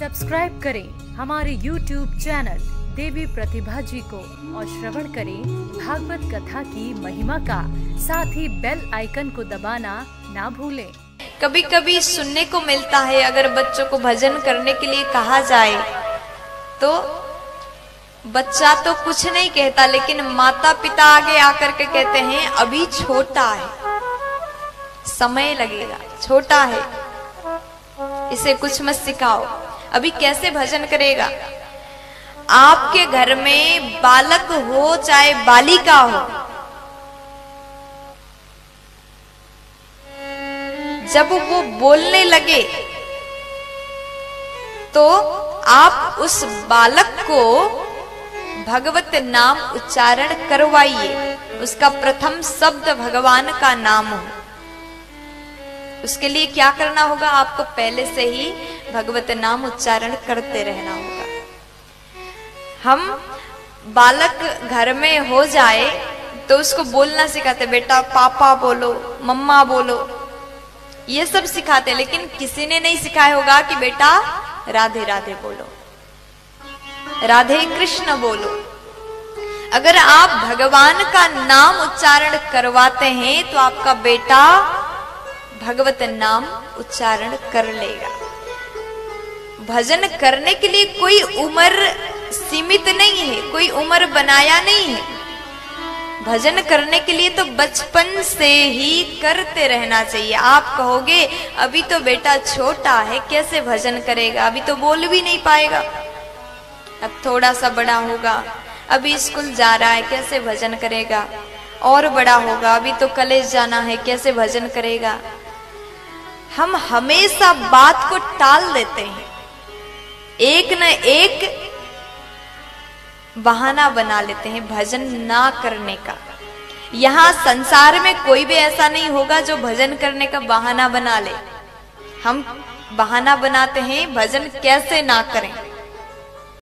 Subscribe करें हमारे YouTube channel देवी प्रतिभा जी को और श्रवण करें भागवत कथा की महिमा का। साथ ही बेल आइकन को दबाना ना भूलें। कभी कभी सुनने को मिलता है, अगर बच्चों को भजन करने के लिए कहा जाए तो बच्चा तो कुछ नहीं कहता, लेकिन माता पिता आगे आकर के कहते हैं अभी छोटा है, समय लगेगा, छोटा है, इसे कुछ मत सिखाओ, अभी कैसे भजन करेगा। आपके घर में बालक हो चाहे बालिका हो, जब वो बोलने लगे तो आप उस बालक को भगवत नाम उच्चारण करवाइए। उसका प्रथम शब्द भगवान का नाम हो। उसके लिए क्या करना होगा, आपको पहले से ही भगवत नाम उच्चारण करते रहना होगा। हम बालक घर में हो जाए तो उसको बोलना सिखाते, बेटा पापा बोलो, मम्मा बोलो, ये सब सिखाते, लेकिन किसी ने नहीं सिखाया होगा कि बेटा राधे राधे बोलो, राधे कृष्ण बोलो। अगर आप भगवान का नाम उच्चारण करवाते हैं तो आपका बेटा भगवत नाम उच्चारण कर लेगा। भजन करने के लिए कोई उम्र सीमित नहीं है, कोई उम्र बनाया नहीं है। भजन करने के लिए तो बचपन से ही करते रहना चाहिए। आप कहोगे अभी तो बेटा छोटा है, कैसे भजन करेगा, अभी तो बोल भी नहीं पाएगा, अब थोड़ा सा बड़ा होगा, अभी स्कूल जा रहा है, कैसे भजन करेगा, और बड़ा होगा, अभी तो कॉलेज जाना है, कैसे भजन करेगा। हम हमेशा बात को टाल देते हैं, एक न एक बहाना बना लेते हैं भजन ना करने का। यहाँ संसार में कोई भी ऐसा नहीं होगा जो भजन करने का बहाना बना ले। हम बहाना बनाते हैं भजन कैसे ना करें।